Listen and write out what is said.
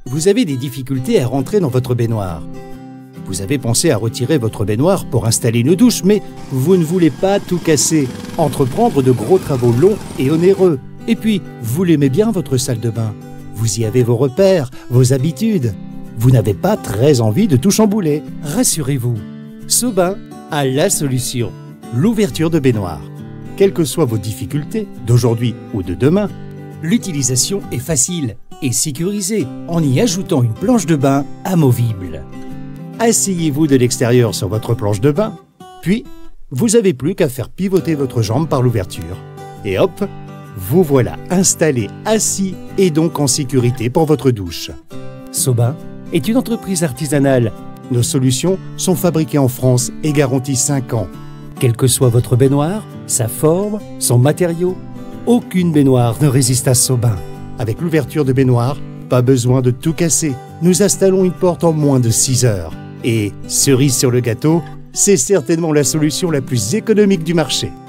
Vous avez des difficultés à rentrer dans votre baignoire. Vous avez pensé à retirer votre baignoire pour installer une douche, mais vous ne voulez pas tout casser, entreprendre de gros travaux longs et onéreux. Et puis, vous l'aimez bien votre salle de bain. Vous y avez vos repères, vos habitudes. Vous n'avez pas très envie de tout chambouler. Rassurez-vous, Sobain a la solution, l'ouverture de baignoire. Quelles que soient vos difficultés, d'aujourd'hui ou de demain, l'utilisation est facile et sécurisée en y ajoutant une planche de bain amovible. Asseyez-vous de l'extérieur sur votre planche de bain, puis vous n'avez plus qu'à faire pivoter votre jambe par l'ouverture. Et hop, vous voilà installé, assis et donc en sécurité pour votre douche. Sobain est une entreprise artisanale. Nos solutions sont fabriquées en France et garanties 5 ans. Quelle que soit votre baignoire, sa forme, son matériau, aucune baignoire ne résiste à Sobain. Avec l'ouverture de baignoire, pas besoin de tout casser. Nous installons une porte en moins de 6 heures. Et cerise sur le gâteau, c'est certainement la solution la plus économique du marché.